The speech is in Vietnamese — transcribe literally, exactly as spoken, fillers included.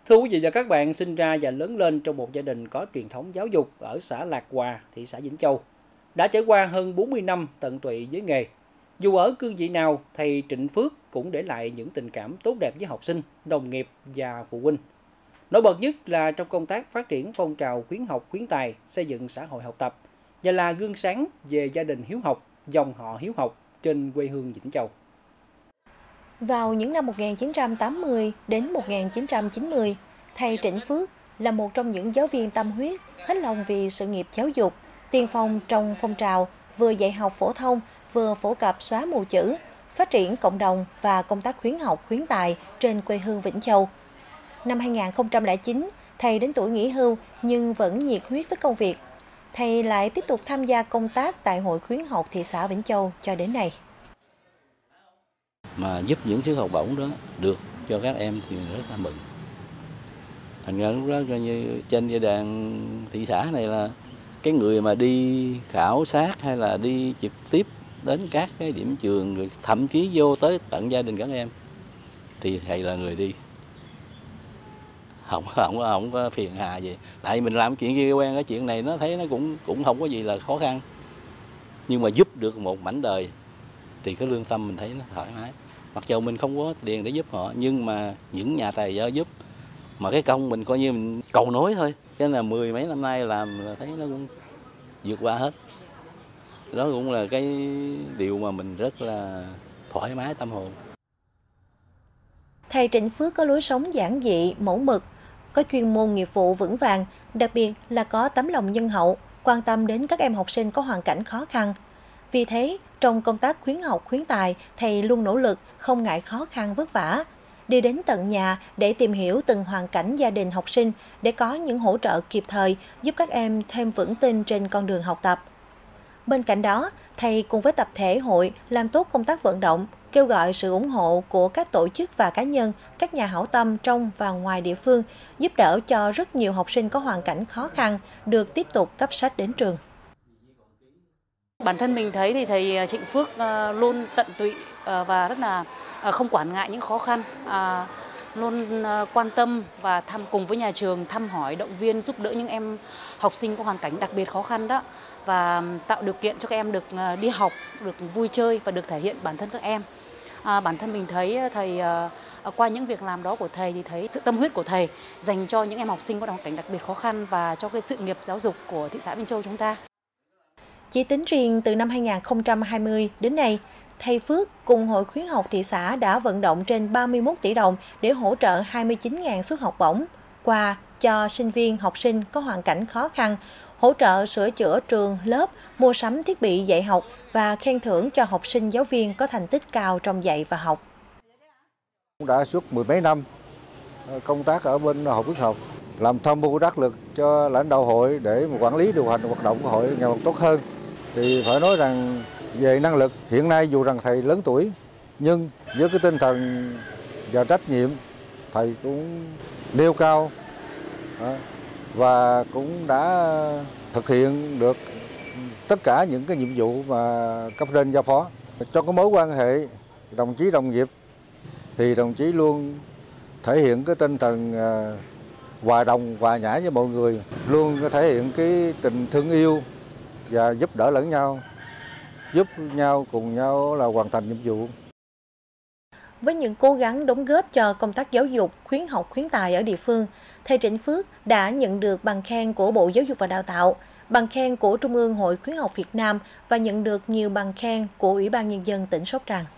Thưa quý vị và các bạn, sinh ra và lớn lên trong một gia đình có truyền thống giáo dục ở xã Lạc Hòa, thị xã Vĩnh Châu. Đã trải qua hơn bốn mươi năm tận tụy với nghề. Dù ở cương vị nào, thầy Trịnh Phước cũng để lại những tình cảm tốt đẹp với học sinh, đồng nghiệp và phụ huynh. Nổi bật nhất là trong công tác phát triển phong trào khuyến học khuyến tài, xây dựng xã hội học tập và là gương sáng về gia đình hiếu học, dòng họ hiếu học trên quê hương Vĩnh Châu. Vào những năm một nghìn chín trăm tám mươi đến một nghìn chín trăm chín mươi, thầy Trịnh Phước là một trong những giáo viên tâm huyết, hết lòng vì sự nghiệp giáo dục, tiên phong trong phong trào vừa dạy học phổ thông, vừa phổ cập xóa mù chữ, phát triển cộng đồng và công tác khuyến học khuyến tài trên quê hương Vĩnh Châu. Năm hai nghìn không trăm lẻ chín, thầy đến tuổi nghỉ hưu nhưng vẫn nhiệt huyết với công việc. Thầy lại tiếp tục tham gia công tác tại Hội khuyến học thị xã Vĩnh Châu cho đến nay. Mà giúp những suất học bổng đó được cho các em thì rất là mừng. Thành ra lúc đó coi như trên địa bàn thị xã này là cái người mà đi khảo sát hay là đi trực tiếp đến các cái điểm trường, rồi thậm chí vô tới tận gia đình các em thì thầy là người đi. Không không không có phiền hà gì. Tại mình làm chuyện kia quen, cái chuyện này nó thấy nó cũng cũng không có gì là khó khăn. Nhưng mà giúp được một mảnh đời thì cái lương tâm mình thấy nó thoải mái. Mặc dù mình không có tiền để giúp họ, nhưng mà những nhà tài trợ giúp, mà cái công mình coi như mình cầu nối thôi. Cho nên là mười mấy năm nay làm là thấy nó cũng vượt qua hết. Đó cũng là cái điều mà mình rất là thoải mái tâm hồn. Thầy Trịnh Phước có lối sống giản dị, mẫu mực, có chuyên môn nghiệp vụ vững vàng, đặc biệt là có tấm lòng nhân hậu, quan tâm đến các em học sinh có hoàn cảnh khó khăn. Vì thế, trong công tác khuyến học khuyến tài, thầy luôn nỗ lực, không ngại khó khăn vất vả, đi đến tận nhà để tìm hiểu từng hoàn cảnh gia đình học sinh để có những hỗ trợ kịp thời giúp các em thêm vững tin trên con đường học tập. Bên cạnh đó, thầy cùng với tập thể hội làm tốt công tác vận động, kêu gọi sự ủng hộ của các tổ chức và cá nhân, các nhà hảo tâm trong và ngoài địa phương, giúp đỡ cho rất nhiều học sinh có hoàn cảnh khó khăn được tiếp tục cấp sách đến trường. Bản thân mình thấy thì thầy Trịnh Phước luôn tận tụy và rất là không quản ngại những khó khăn, luôn quan tâm và thăm cùng với nhà trường thăm hỏi, động viên, giúp đỡ những em học sinh có hoàn cảnh đặc biệt khó khăn đó, và tạo điều kiện cho các em được đi học, được vui chơi và được thể hiện bản thân các em. À, bản thân mình thấy thầy qua những việc làm đó của thầy thì thấy sự tâm huyết của thầy dành cho những em học sinh có hoàn cảnh đặc biệt khó khăn và cho cái sự nghiệp giáo dục của thị xã Vĩnh Châu chúng ta. Chỉ tính riêng từ năm hai nghìn không trăm hai mươi đến nay, thầy Phước cùng Hội khuyến học thị xã đã vận động trên ba mươi mốt tỷ đồng để hỗ trợ hai mươi chín nghìn suất học bổng, quà cho sinh viên, học sinh có hoàn cảnh khó khăn, hỗ trợ sửa chữa trường, lớp, mua sắm thiết bị dạy học và khen thưởng cho học sinh giáo viên có thành tích cao trong dạy và học. Đã suốt mười mấy năm công tác ở bên Hội khuyến học, làm tham mưu đắc lực cho lãnh đạo hội để mà quản lý điều hành hoạt động của hội ngày một tốt hơn. Thì phải nói rằng về năng lực, hiện nay dù rằng thầy lớn tuổi, nhưng với cái tinh thần và trách nhiệm, thầy cũng nêu cao và cũng đã thực hiện được tất cả những cái nhiệm vụ mà cấp trên giao phó. Trong cái mối quan hệ đồng chí đồng nghiệp thì đồng chí luôn thể hiện cái tinh thần hòa đồng, hòa nhã với mọi người, luôn thể hiện cái tình thương yêu và giúp đỡ lẫn nhau, giúp nhau cùng nhau là hoàn thành nhiệm vụ. Với những cố gắng đóng góp cho công tác giáo dục, khuyến học khuyến tài ở địa phương, thầy Trịnh Phước đã nhận được bằng khen của Bộ Giáo dục và Đào tạo, bằng khen của Trung ương Hội khuyến học Việt Nam và nhận được nhiều bằng khen của Ủy ban Nhân dân tỉnh Sóc Trăng.